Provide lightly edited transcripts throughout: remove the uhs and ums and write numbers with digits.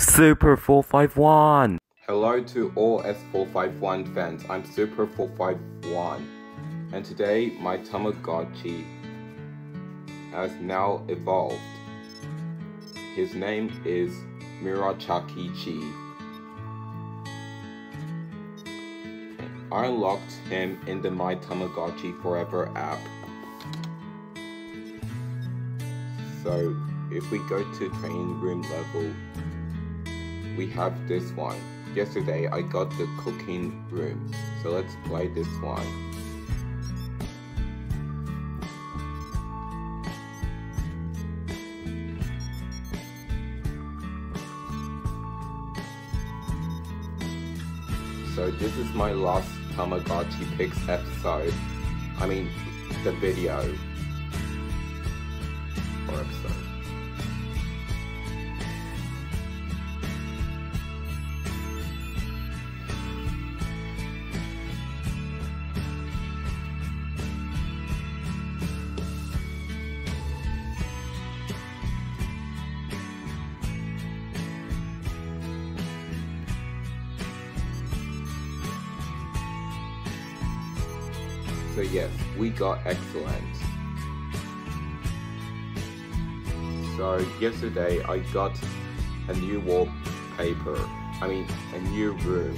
Super451. Hello to all S451 fans, I'm Super451, and today my Tamagotchi has now evolved. His name is Murachakichi. I unlocked him in the My Tamagotchi Forever app. So if we go to training room level, we have this one. Yesterday I got the cooking room, so let's play this one. So this is my last Tamagotchi Picks episode. I mean, the video or episode. So yes, we got excellent. So yesterday I got a new wallpaper, a new room.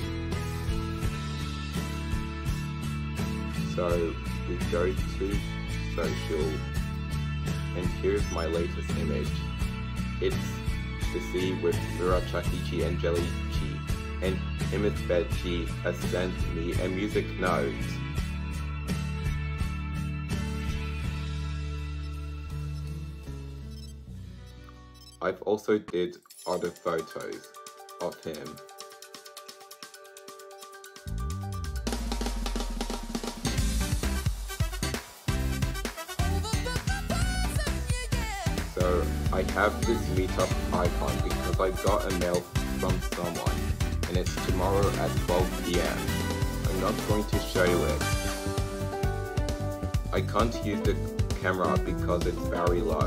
So we go to social, and here's my latest image. It's the sea with Murachakichi and Jellychi, and Imitbechi has sent me a music note. I've also did other photos of him. So I have this meetup icon because I got a mail from someone, and it's tomorrow at 12 PM. I'm not going to show you it. I can't use the camera because it's very low.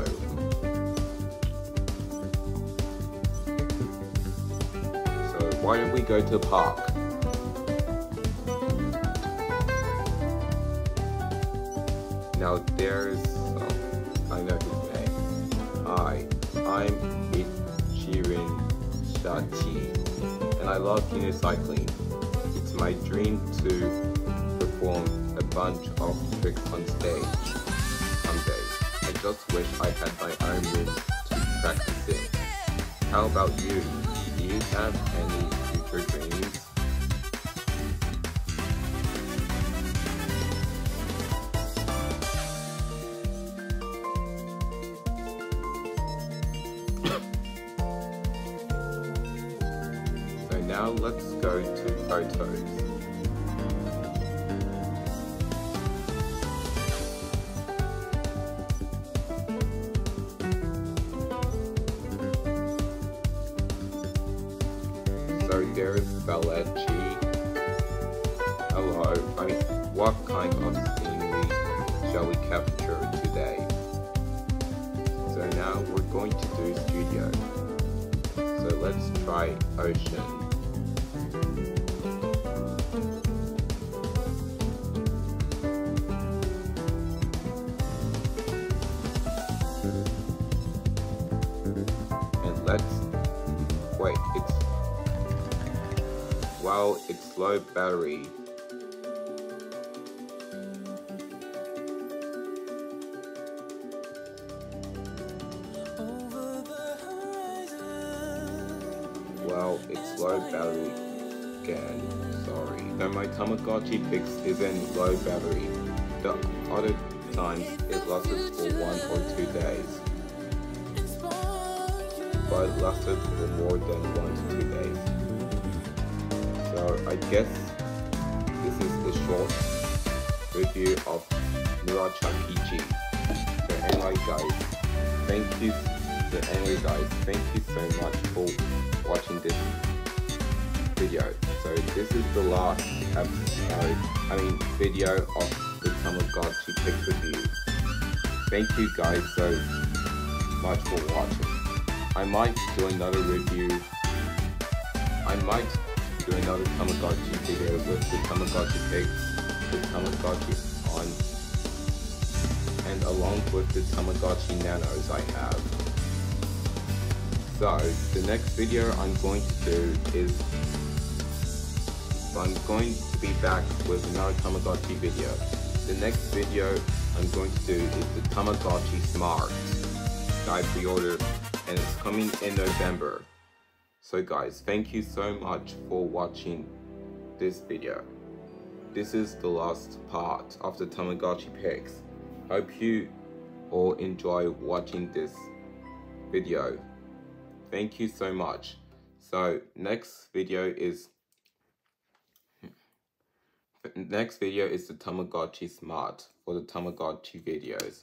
Why don't we go to the park? Now there's, I know his name. Hi, I'm Ichirin Shachi, and I love unicycling. It's my dream to perform a bunch of tricks on stage someday. I just wish I had my own room to practice in. How about you? Do you have any future dreams? So now let's go to photos. So there's Belletti. Hello, what kind of scenery shall we capture today? So now we're going to do studio. So let's try ocean. And let's, wait, wow, it's low battery. Well, it's low battery again, sorry. No, my Tamagotchi Picks isn't low battery. The other times it lasted for 1 or 2 days. But it lasted for more than 1 to 2 days. So I guess this is the short review of Murachakichi. So anyway guys, thank you so much for watching this video. So this is the last video of the Tamagotchi Picks review. Thank you guys so much for watching. I might do another review might do another Tamagotchi video with the Tamagotchi pigs, the Tamagotchi on, and along with the Tamagotchi nanos I have. So the next video I'm going to do is, I'm going to be back with another Tamagotchi video. The next video I'm going to do is the Tamagotchi Smart. I pre-order and it's coming in November. So guys, thank you so much for watching this video. This is the last part of the Tamagotchi pigs. Hope you all enjoy watching this video. Thank you so much. So next video is the Tamagotchi Smart for the Tamagotchi videos.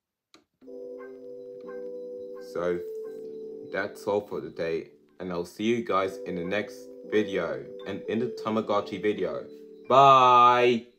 So that's all for today, and I'll see you guys in the next video and in the Tamagotchi video. Bye!